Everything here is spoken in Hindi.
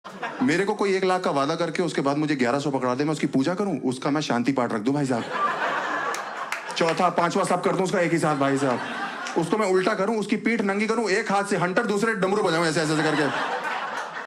मेरे को कोई 1 लाख का वादा करके उसके बाद मुझे 1100 पकड़ा दे, मैं उसकी पूजा करूं, उसका मैं शांति पाठ रख दूं भाई साहब। चौथा 5वां सब कर दूं उसका एक ही साथ भाई साहब। उसको मैं उल्टा करूं, उसकी पीठ नंगी करूं, एक हाथ से हंटर दूसरे डमरू बजाऊं ऐसे ऐसे करके।